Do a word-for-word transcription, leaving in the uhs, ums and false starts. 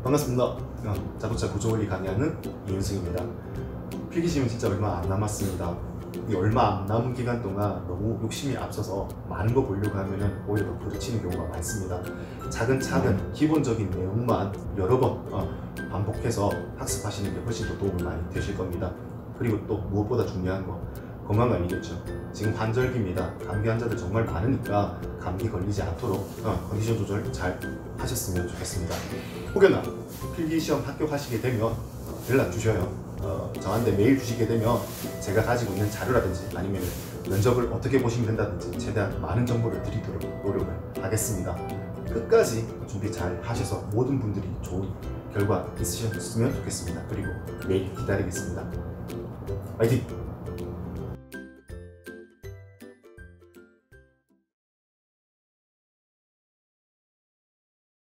반갑습니다. 어, 자동차 구조원리 강의하는 이윤승입니다. 필기시험 진짜 얼마 안 남았습니다. 이 얼마 안 남은 기간 동안 너무 욕심이 앞서서 많은 거 보려고 하면 오히려 더 부딪히는 경우가 많습니다. 차근차근 기본적인 내용만 여러 번 어, 반복해서 학습하시는 게 훨씬 더 도움이 많이 되실 겁니다. 그리고 또 무엇보다 중요한 거 건강관리겠죠. 지금 환절기입니다. 감기 환자들 정말 많으니까 감기 걸리지 않도록 어, 컨디션 조절 잘 하셨으면 좋겠습니다. 혹여나 필기시험 합격하시게 되면 어, 연락 주셔요. 어, 저한테 메일 주시게 되면 제가 가지고 있는 자료라든지 아니면 면접을 어떻게 보시면 된다든지 최대한 많은 정보를 드리도록 노력을 하겠습니다. 끝까지 준비 잘 하셔서 모든 분들이 좋은 결과 있으셨으면 좋겠습니다. 그리고 메일 기다리겠습니다. 화이팅!